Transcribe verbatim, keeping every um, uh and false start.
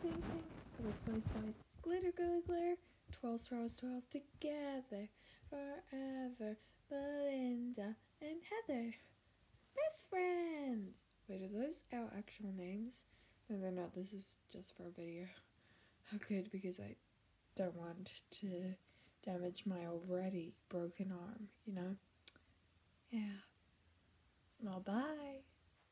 ping, ping. Boys, boys, boys. Glitter, glitter, glitter. Twirls, twirls, twirls together forever. Belinda and Heather, best friends. Wait, are those our actual names? No, they're not. This is just for a video. Oh, good, because I don't want to damage my already broken arm, you know? Yeah. Well, bye.